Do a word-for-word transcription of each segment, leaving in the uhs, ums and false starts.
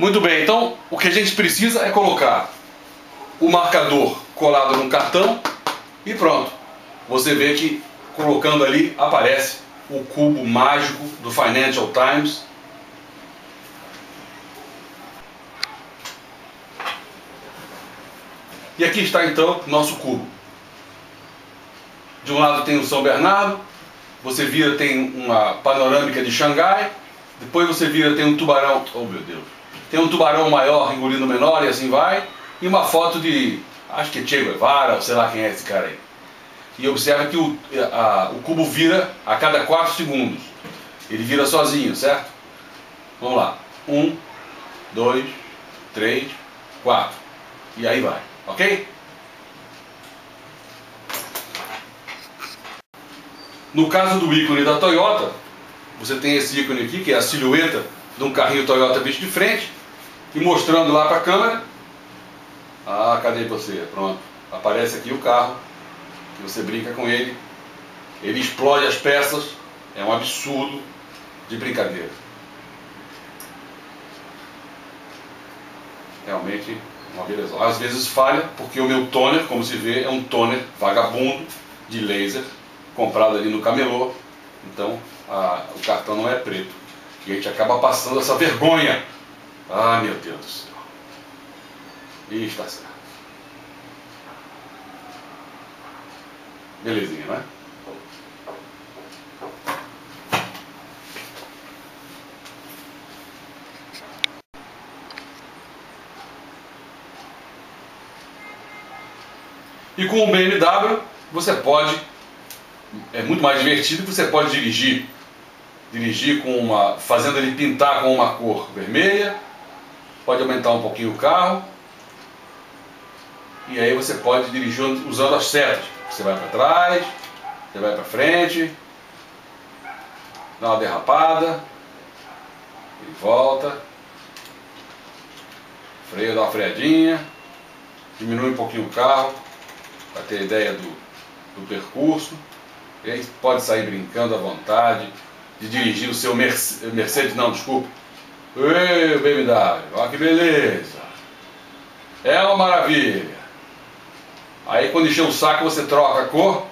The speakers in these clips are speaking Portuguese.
Muito bem, então o que a gente precisa é colocar o marcador colado num cartão e pronto. Você vê que colocando ali aparece o cubo mágico do Financial Times. E aqui está então nosso cubo. De um lado tem o São Bernardo, você vira tem uma panorâmica de Xangai, depois você vira tem um tubarão, oh meu Deus, tem um tubarão maior engolindo o menor e assim vai, e uma foto de, acho que é Che Guevara, ou sei lá quem é esse cara aí. E observa que o, a, o cubo vira a cada quatro segundos. Ele vira sozinho, certo? Vamos lá. Um, dois, três, quatro. E aí vai, ok? No caso do ícone da Toyota, você tem esse ícone aqui, que é a silhueta de um carrinho Toyota visto de frente, e mostrando lá para a câmera. Ah, cadê você? Pronto. Aparece aqui o carro, que você brinca com ele, ele explode as peças, é um absurdo de brincadeira. Realmente uma beleza. Às vezes falha, porque o meu toner, como se vê, é um toner vagabundo de laser, comprado ali no camelô, então a, o cartão não é preto. E a gente acaba passando essa vergonha. Ah, meu Deus do céu. E está certo. Belezinha, não é? E com o B M W você pode, é muito mais divertido, você pode dirigir, dirigir com uma, fazendo ele pintar com uma cor vermelha, pode aumentar um pouquinho o carro, e aí você pode dirigir usando as setas. Você vai para trás, você vai para frente, dá uma derrapada, e volta, freia, dá uma freadinha, diminui um pouquinho o carro, para ter ideia do, do percurso, e aí pode sair brincando à vontade, de dirigir o seu Mercedes, Mercedes não, desculpa, ei, B M W, olha que beleza, é uma maravilha. Aí quando encher o saco você troca a cor,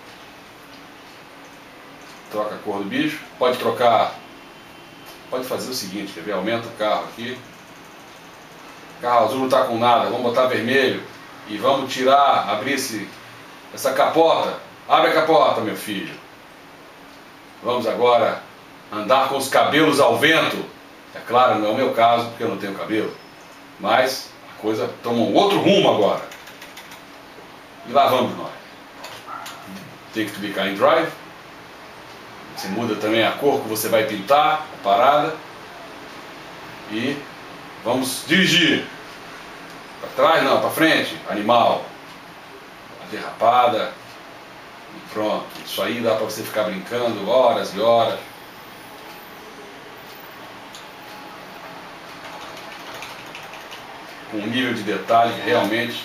troca a cor do bicho, pode trocar, pode fazer o seguinte, quer ver, aumenta o carro aqui, carro azul não está com nada, vamos botar vermelho, e vamos tirar, abrir esse, essa capota, abre a capota meu filho, vamos agora andar com os cabelos ao vento, é claro, não é o meu caso porque eu não tenho cabelo, mas a coisa toma um outro rumo agora. E lá vamos nós. Take to be kind drive. Você muda também a cor que você vai pintar a parada. E vamos dirigir. Para trás não, para frente. Animal. A derrapada. E pronto. Isso aí dá para você ficar brincando horas e horas. Com um nível de detalhe que realmente...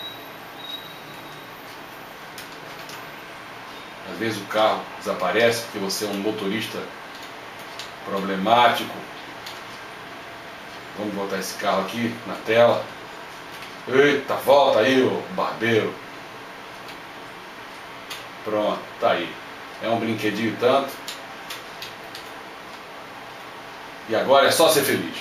Às vezes o carro desaparece porque você é um motorista problemático. Vamos botar esse carro aqui na tela. Eita, volta aí, ô barbeiro. Pronto, tá aí. É um brinquedinho tanto. E agora é só ser feliz.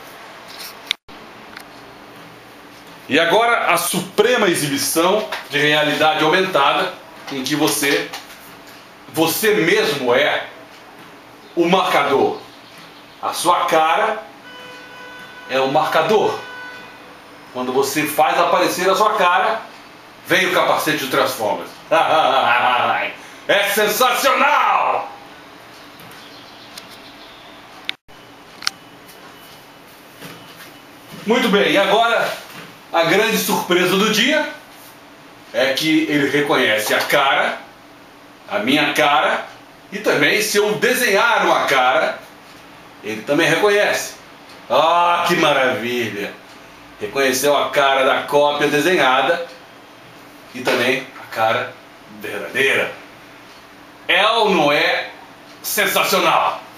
E agora a suprema exibição de realidade aumentada, em que você... Você mesmo é o marcador. A sua cara é o marcador. Quando você faz aparecer a sua cara, vem o capacete do Transformers. É sensacional! Muito bem, e agora a grande surpresa do dia é que ele reconhece a cara, a minha cara, e também se eu desenhar uma cara, ele também reconhece. Ah, que maravilha! Reconheceu a cara da cópia desenhada e também a cara verdadeira. É ou não é sensacional?